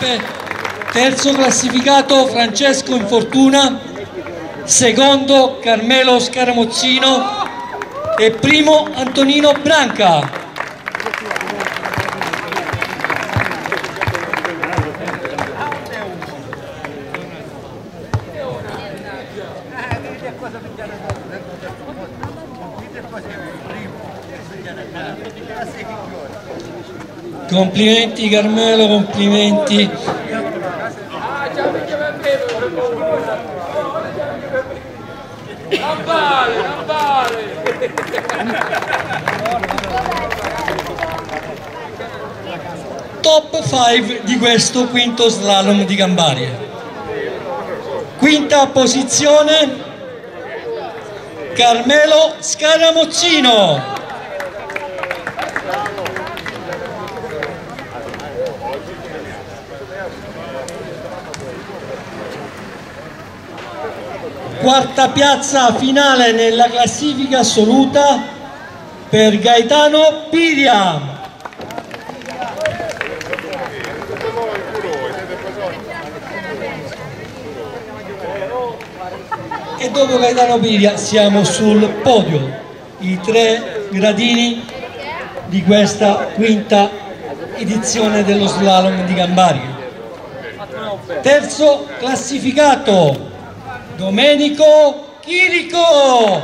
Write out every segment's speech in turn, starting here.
tappe, terzo classificato Francesco Infortuna, secondo Carmelo Scaramozzino e primo Antonino Branca. Complimenti Carmelo, complimenti. Non vale. Top 5 di questo quinto slalom di Gambarie. Quinta posizione Carmelo Scaramozzino. Quarta piazza finale nella classifica assoluta per Gaetano Piria. E dopo Gaetano Piria siamo sul podio, i 3 gradini di questa quinta edizione dello slalom di Gambarie. Terzo classificato Domenico Chirico.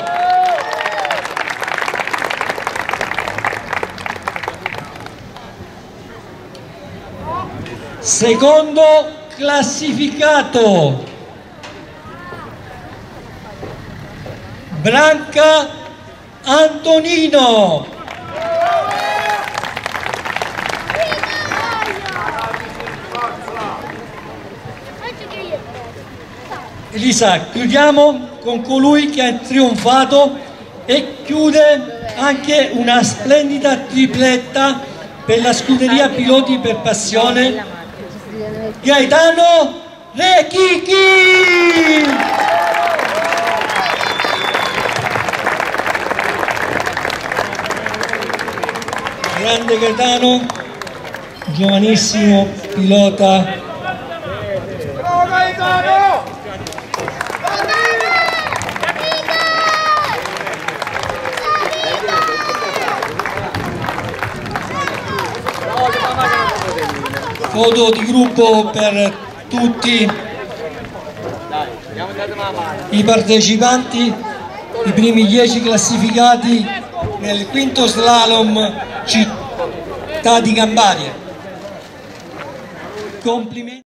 Secondo classificato Branca Antonino. Elisa, chiudiamo con colui che ha trionfato e chiude anche una splendida tripletta per la scuderia Piloti per Passione, Gaetano Rechichi! Grande Gaetano, giovanissimo pilota. Bravo Gaetano! Foto di gruppo per tutti i partecipanti, i primi 10 classificati nel quinto slalom città di Gambarie. Complimenti.